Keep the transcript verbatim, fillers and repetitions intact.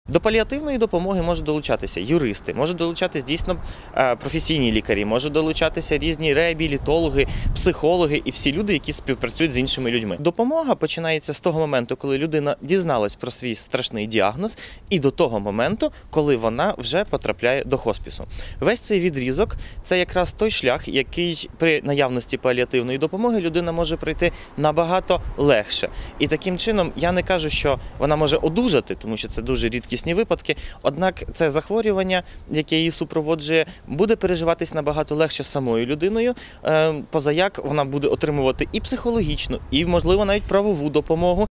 До паліативної допомоги можуть долучатися юристи, можуть долучатися дійсно професійні лікарі, можуть долучатися різні реабілітологи, психологи і всі люди, які співпрацюють з іншими людьми. Допомога починається з того моменту, коли людина дізналась про свій страшний діагноз, і до того моменту, коли вона вже потрапляє до хоспісу. Весь цей відрізок – це якраз той шлях, який при наявності паліативної допомоги людина може пройти набагато легше. І таким чином, я не кажу, що вона може одужати, тому що це дуже рідкісні випадки, однак це захворювання, яке її супроводжує, буде переживатись набагато легше самою людиною, позаяк вона буде отримувати і психологічну, і, можливо, навіть правову допомогу,